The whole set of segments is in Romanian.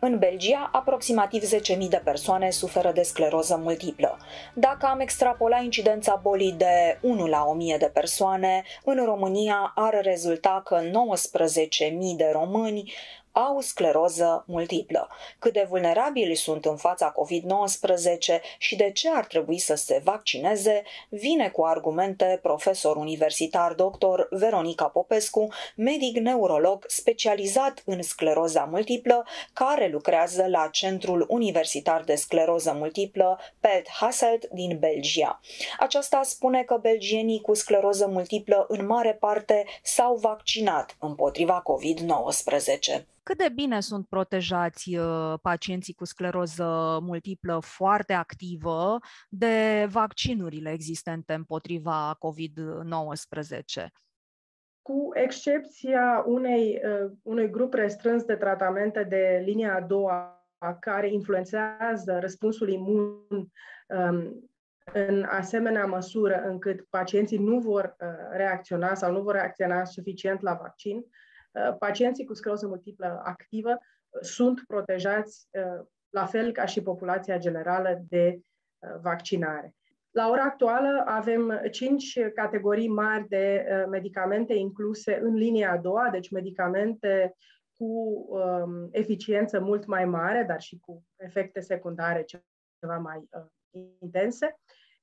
În Belgia, aproximativ 10.000 de persoane suferă de scleroză multiplă. Dacă am extrapola incidența bolii de 1 la 1000 de persoane, în România ar rezulta că 19.000 de români au scleroză multiplă. Cât de vulnerabili sunt în fața COVID-19 și de ce ar trebui să se vaccineze, vine cu argumente profesor universitar dr. Veronica Popescu, medic neurolog specializat în scleroza multiplă, care lucrează la Centrul Universitar de Scleroză Multiplă Pelt Hasselt din Belgia. Aceasta spune că belgienii cu scleroză multiplă în mare parte s-au vaccinat împotriva COVID-19. Cât de bine sunt protejați pacienții cu scleroză multiplă foarte activă de vaccinurile existente împotriva COVID-19? Cu excepția unui grup restrâns de tratamente de linia a doua care influențează răspunsul imun în asemenea măsură încât pacienții nu vor reacționa sau nu vor reacționa suficient la vaccin, pacienții cu scleroză multiplă activă sunt protejați la fel ca și populația generală de vaccinare. La ora actuală avem 5 categorii mari de medicamente incluse în linia a doua, deci medicamente cu eficiență mult mai mare, dar și cu efecte secundare ceva mai intense.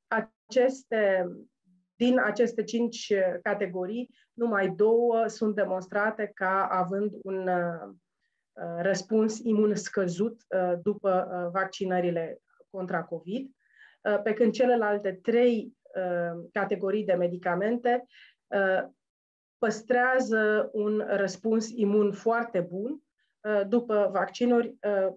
Din aceste 5 categorii, numai 2 sunt demonstrate ca având un răspuns imun scăzut după vaccinările contra COVID, pe când celelalte 3 categorii de medicamente păstrează un răspuns imun foarte bun după vaccinuri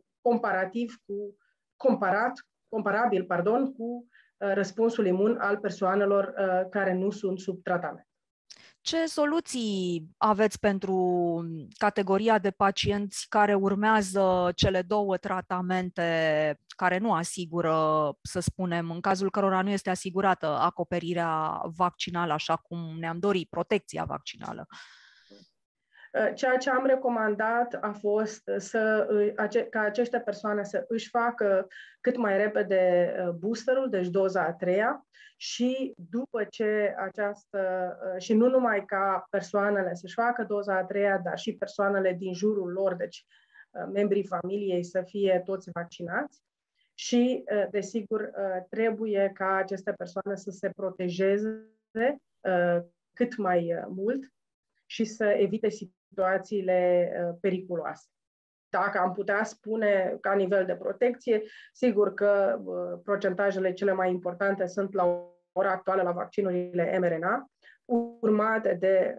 comparabil cu răspunsul imun al persoanelor care nu sunt sub tratament. Ce soluții aveți pentru categoria de pacienți care urmează cele 2 tratamente care nu asigură, să spunem, în cazul cărora nu este asigurată acoperirea vaccinală așa cum ne-am dorit, protecția vaccinală? Ceea ce am recomandat a fost ca aceste persoane să își facă cât mai repede boosterul, deci doza a 3-a, și după ce și nu numai ca persoanele să-și facă doza a 3-a, dar și persoanele din jurul lor, deci membrii familiei, să fie toți vaccinați. Și, desigur, trebuie ca aceste persoane să se protejeze cât mai mult și să evite situațiile periculoase. Dacă am putea spune ca nivel de protecție, sigur că procentajele cele mai importante sunt la ora actuală la vaccinurile mRNA, urmate de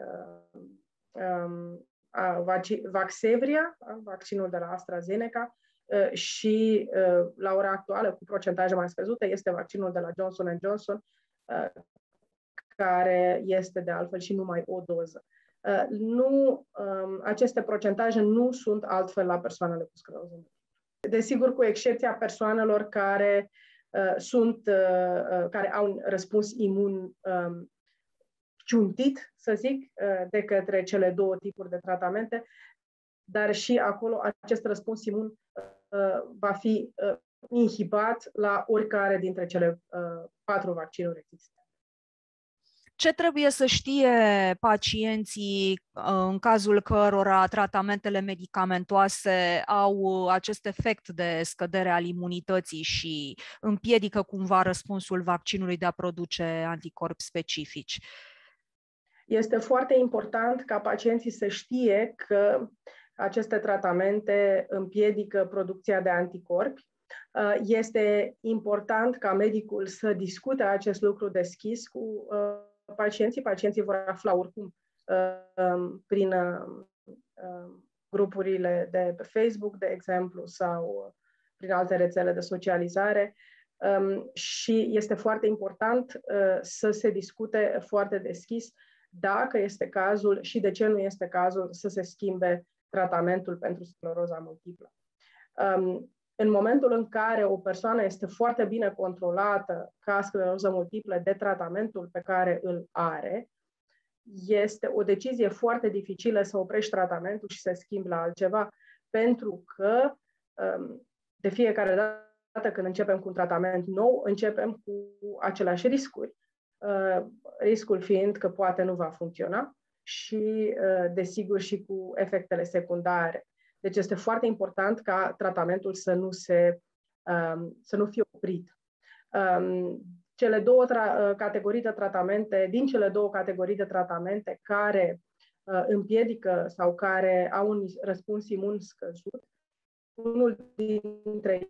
Vaxzevria, vaccinul de la AstraZeneca, și la ora actuală, cu procentaje mai scăzute, este vaccinul de la Johnson & Johnson, care este de altfel și numai o doză. Aceste procentaje nu sunt altfel la persoanele cu scleroză multiplă. Desigur, cu excepția persoanelor care au un răspuns imun ciuntit, să zic, de către cele 2 tipuri de tratamente, dar și acolo acest răspuns imun va fi inhibat la oricare dintre cele 4 vaccinuri existente. Ce trebuie să știe pacienții în cazul cărora tratamentele medicamentoase au acest efect de scădere al imunității și împiedică cumva răspunsul vaccinului de a produce anticorpi specifici? Este foarte important ca pacienții să știe că aceste tratamente împiedică producția de anticorpi. Este important ca medicul să discute acest lucru deschis cu pacienții. Pacienții vor afla oricum prin grupurile de pe Facebook, de exemplu, sau prin alte rețele de socializare. Și este foarte important să se discute foarte deschis dacă este cazul și de ce nu este cazul să se schimbe tratamentul pentru scleroza multiplă. În momentul în care o persoană este foarte bine controlată ca scleroză multiplă de tratamentul pe care îl are, este o decizie foarte dificilă să oprești tratamentul și să schimbi la altceva, pentru că De fiecare dată când începem cu un tratament nou, începem cu aceleași riscuri. Riscul fiind că poate nu va funcționa și, desigur, și cu efectele secundare. Deci este foarte important ca tratamentul să nu fie oprit. Cele două categorii de tratamente, din cele două categorii de tratamente care împiedică sau care au un răspuns imun scăzut, unul dintre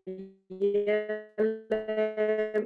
ele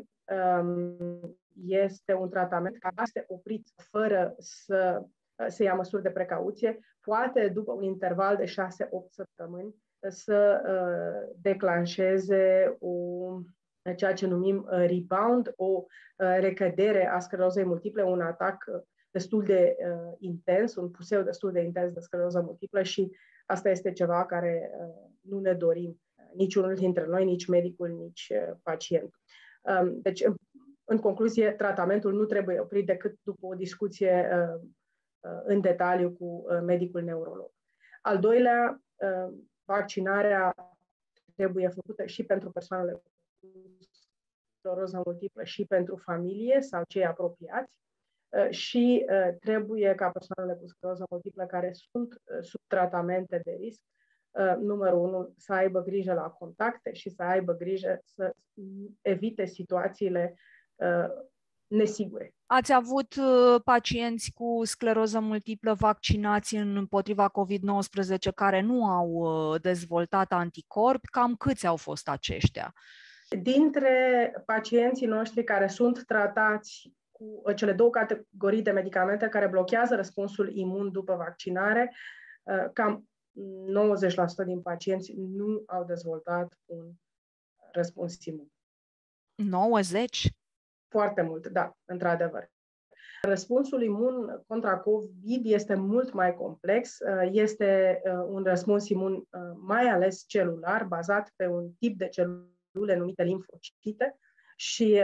este un tratament care este oprit fără să se ia măsuri de precauție, poate după un interval de 6-8 săptămâni să declanșeze ceea ce numim rebound, o recădere a sclerozei multiple, un atac destul de intens, un puseu destul de intens de scleroză multiplă și asta este ceva care nu ne dorim niciunul dintre noi, nici medicul, nici pacientul. Deci, în concluzie, tratamentul nu trebuie oprit decât după o discuție în detaliu cu medicul neurolog. Al doilea, vaccinarea trebuie făcută și pentru persoanele cu scleroză multiplă și pentru familie sau cei apropiați și trebuie ca persoanele cu scleroză multiplă care sunt sub tratamente de risc, numărul 1, să aibă grijă la contacte și să aibă grijă să evite situațiile nesigure. Ați avut pacienți cu scleroză multiplă vaccinați împotriva COVID-19 care nu au dezvoltat anticorpi? Cam câți au fost aceștia? Dintre pacienții noștri care sunt tratați cu cele două categorii de medicamente care blochează răspunsul imun după vaccinare, cam 90% din pacienți nu au dezvoltat un răspuns imun. 90? Foarte mult, da, într-adevăr. Răspunsul imun contra COVID este mult mai complex. Este un răspuns imun mai ales celular, bazat pe un tip de celule numite limfocite și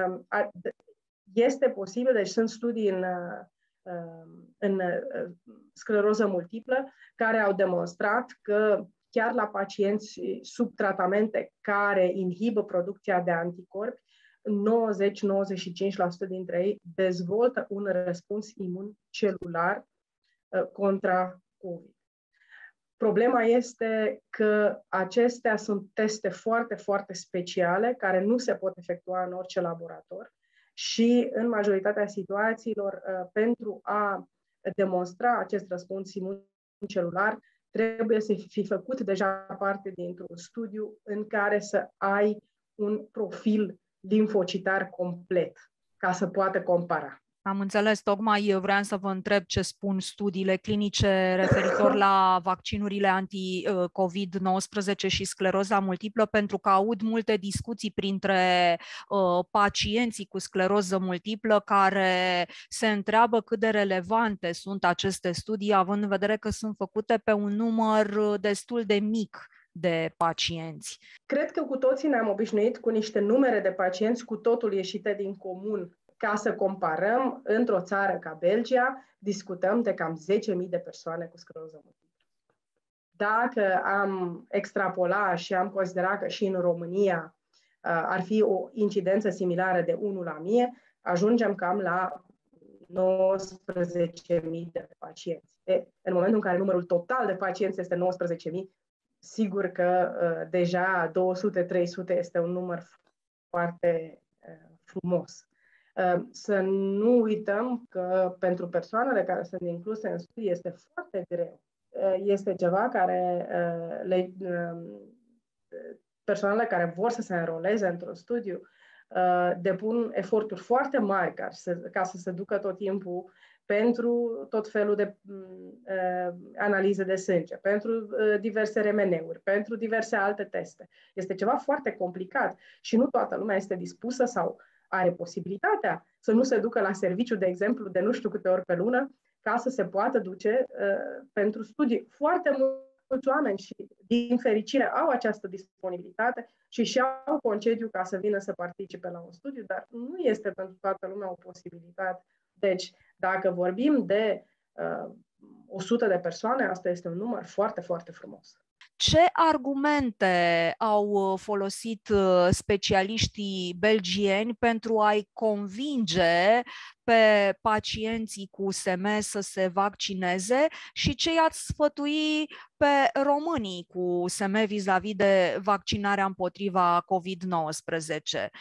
este posibil, deci sunt studii în scleroză multiplă care au demonstrat că chiar la pacienți sub tratamente care inhibă producția de anticorpi, 90-95% dintre ei dezvoltă un răspuns imun celular contra COVID. Problema este că acestea sunt teste foarte, foarte speciale care nu se pot efectua în orice laborator și în majoritatea situațiilor pentru a demonstra acest răspuns imun celular trebuie să fi făcut deja parte dintr-un studiu în care să ai un profil limfocitar complet, ca să poată compara. Am înțeles, tocmai vreau să vă întreb ce spun studiile clinice referitor la vaccinurile anti-COVID-19 și scleroza multiplă, pentru că aud multe discuții printre pacienții cu scleroză multiplă care se întreabă cât de relevante sunt aceste studii, având în vedere că sunt făcute pe un număr destul de mic de pacienți. Cred că cu toții ne-am obișnuit cu niște numere de pacienți cu totul ieșite din comun. Ca să comparăm, într-o țară ca Belgia, discutăm de cam 10.000 de persoane cu scleroză multiplă. Dacă am extrapola și am considerat că și în România ar fi o incidență similară de 1 la 1000, ajungem cam la 19.000 de pacienți. În momentul în care numărul total de pacienți este 19.000, sigur că deja 200-300 este un număr foarte frumos. Să nu uităm că pentru persoanele care sunt incluse în studii este foarte greu. Este ceva care persoanele care vor să se înroleze într-un studiu depun eforturi foarte mari ca să se ducă tot timpul pentru tot felul de analize de sânge, pentru diverse RMN-uri, pentru diverse alte teste. Este ceva foarte complicat și nu toată lumea este dispusă sau are posibilitatea să nu se ducă la serviciu, de exemplu, de nu știu câte ori pe lună, ca să se poată duce pentru studii. Foarte mulți oameni și, din fericire, au această disponibilitate și și-au concediu ca să vină să participe la un studiu, dar nu este pentru toată lumea o posibilitate. Deci, dacă vorbim de 100 de persoane, asta este un număr foarte, foarte frumos. Ce argumente au folosit specialiștii belgieni pentru a-i convinge pe pacienții cu SM să se vaccineze și ce i-ați sfătui pe românii cu SM vis-a-vis de vaccinarea împotriva COVID-19?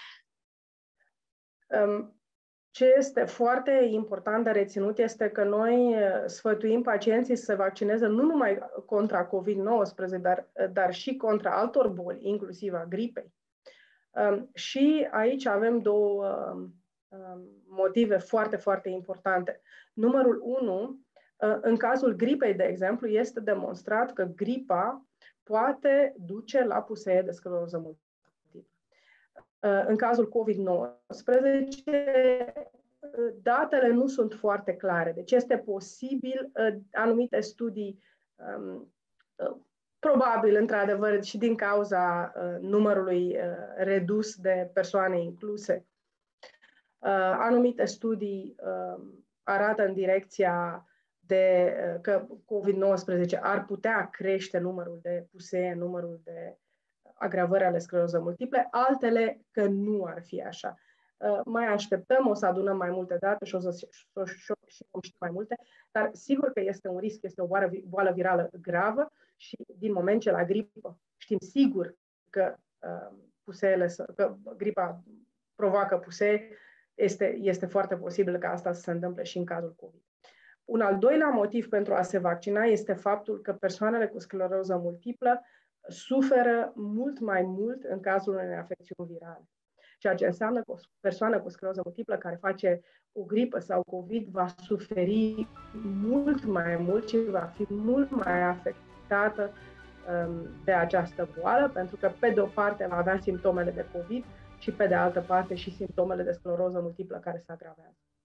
Ce este foarte important de reținut este că noi sfătuim pacienții să se vaccineze nu numai contra COVID-19, dar și contra altor boli, inclusiv a gripei. Și aici avem două motive foarte, foarte importante. Numărul 1, în cazul gripei, de exemplu, este demonstrat că gripa poate duce la puseie de scleroză multiplă. În cazul COVID-19, datele nu sunt foarte clare. Deci este posibil anumite studii, probabil, într-adevăr, și din cauza numărului redus de persoane incluse. Anumite studii arată în direcția că COVID-19 ar putea crește numărul de pusee, numărul de agravări ale sclerozei multiple, altele că nu ar fi așa. Mai așteptăm, o să adunăm mai multe date și o să știm mai multe, dar sigur că este un risc, este o boală virală gravă și din moment ce la gripă știm sigur că că gripa provoacă pusee, este foarte posibil ca asta să se întâmple și în cazul COVID. Un al doilea motiv pentru a se vaccina este faptul că persoanele cu scleroză multiplă suferă mult mai mult în cazul unei afecțiuni virale. Ceea ce înseamnă că o persoană cu scleroză multiplă care face o gripă sau COVID va suferi mult mai mult și va fi mult mai afectată de această boală, pentru că pe de o parte va avea simptomele de COVID și pe de altă parte și simptomele de scleroză multiplă care se agravează.